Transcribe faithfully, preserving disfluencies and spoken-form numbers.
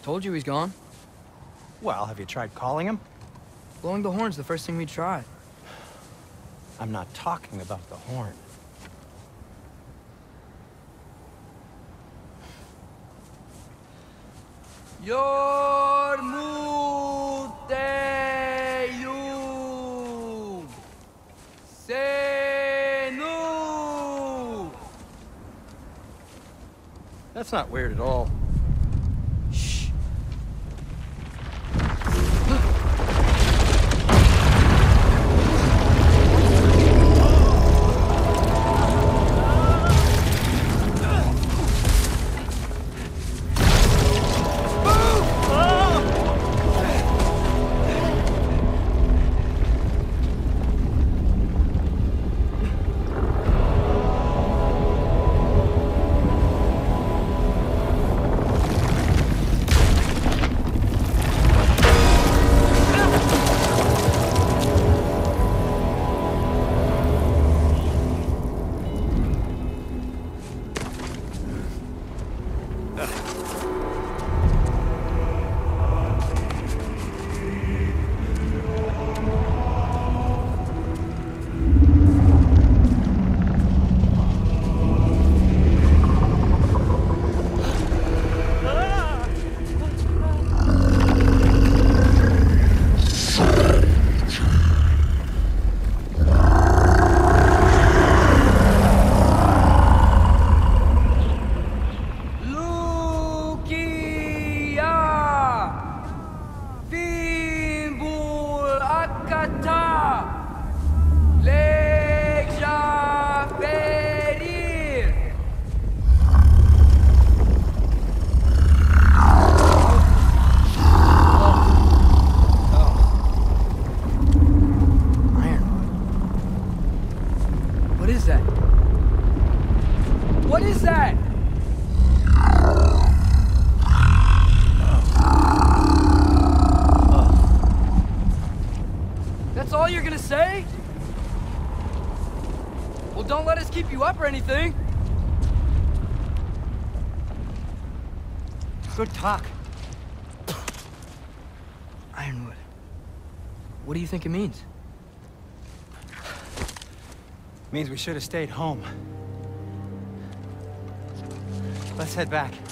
Told you he's gone. Well, have you tried calling him? Blowing the horn's the first thing we tried. I'm not talking about the horn. Yormuteyum Senu. That's not weird at all. Shh. What is that? What is that? That's all you're gonna say? Well, don't let us keep you up or anything. Good talk. Ironwood. What do you think it means? Means we should have stayed home. Let's head back.